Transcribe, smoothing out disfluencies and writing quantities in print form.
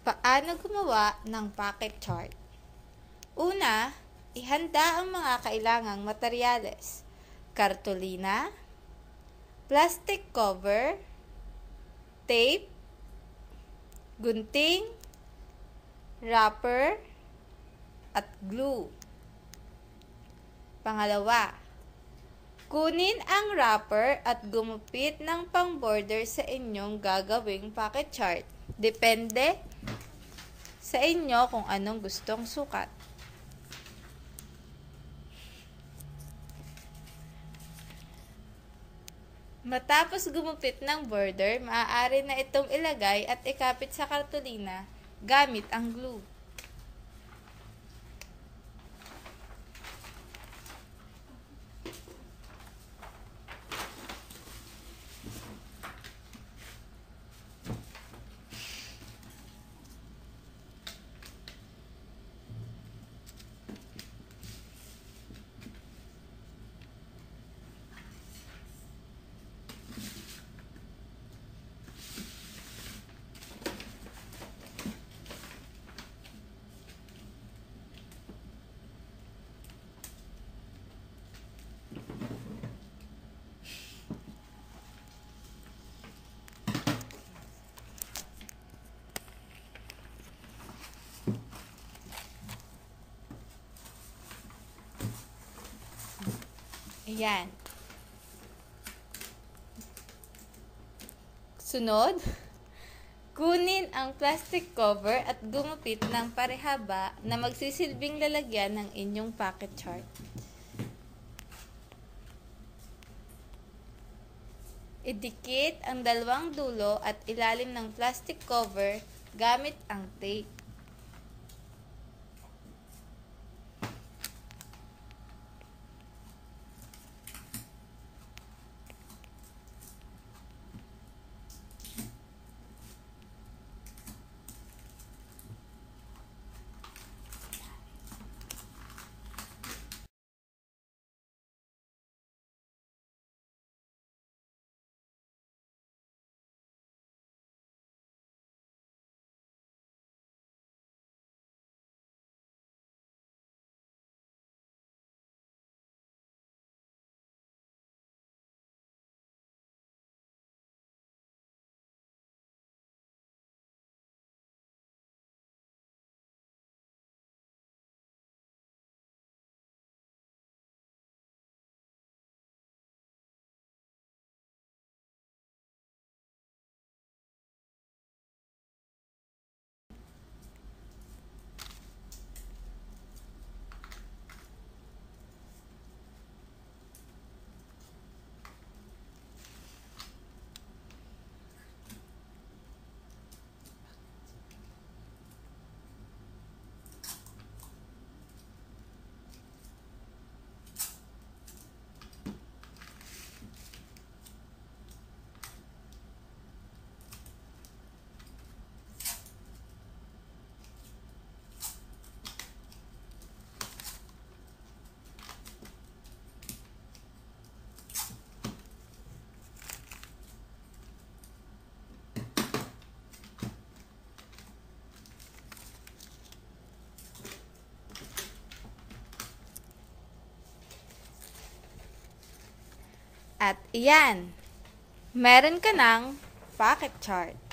Paano gumawa ng pocket chart? Una, ihanda ang mga kailangang materyales. Kartolina, plastic cover, tape, gunting, wrapper, at glue. Pangalawa, kunin ang wrapper at gumupit ng pang-border sa inyong gagawing pocket chart. Depende sa inyo kung anong gustong sukat. Matapos gumupit ng border, maaari na itong ilagay at ikapit sa kartolina gamit ang glue. Ayan. Sunod, kunin ang plastic cover at gumupit ng parehaba na magsisilbing lalagyan ng inyong pocket chart. Idikit ang dalawang dulo at ilalim ng plastic cover gamit ang tape. At iyan, meron ka ng pocket chart.